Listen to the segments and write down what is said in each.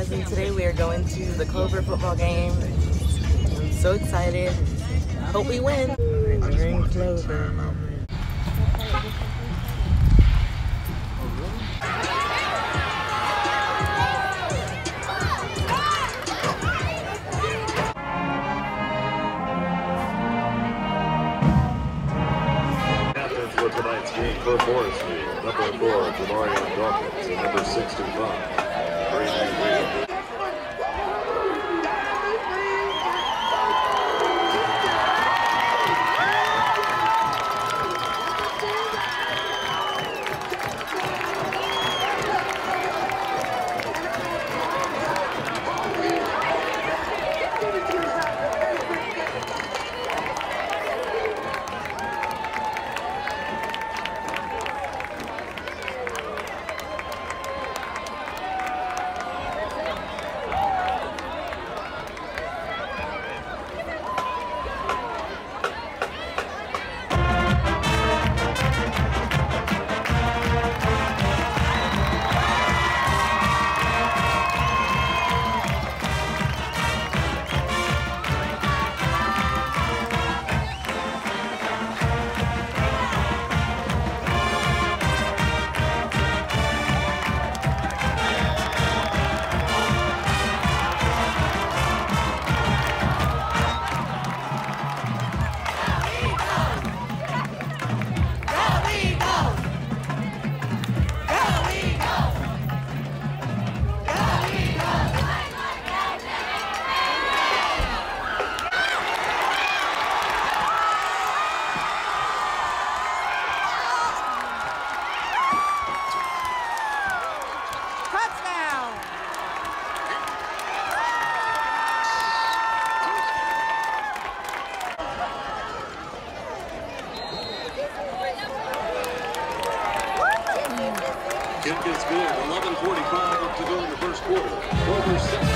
guys, and today we are going to the Clover football game. I'm so excited. Hope we win. We're in Clover. Captains for tonight's game for Forestry, number 4, Jamarian Dawkins, and number 65, Brady Reed. Kick is good. 11:45 up to go in the first quarter. Clover 7.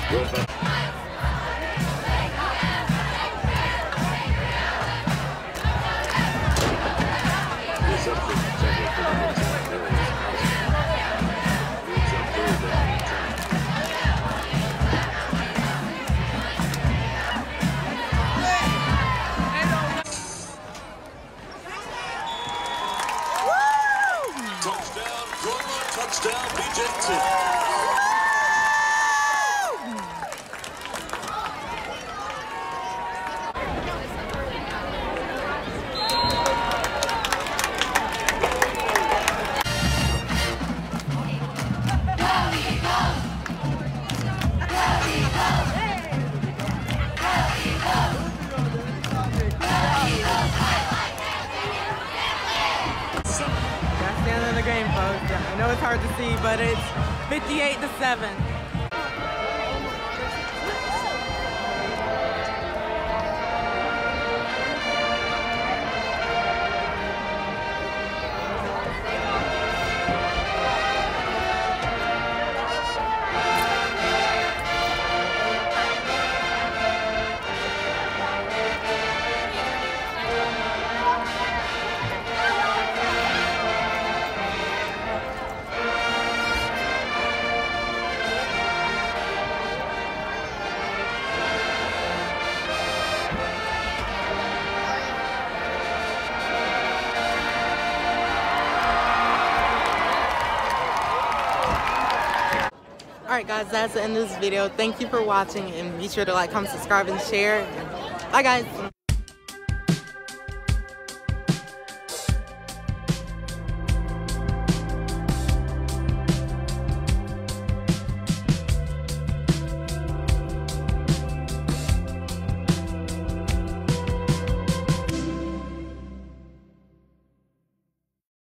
Good back. Reception intended for number 10, Darius Osborne. Brings up third down and 10. Touchdown, Florida, touchdown, BJT. That's the end of the game, folks. I know it's hard to see, but it's 58-7. Alright guys, that's the end of this video. Thank you for watching, and be sure to like, comment, subscribe, and share. Bye guys.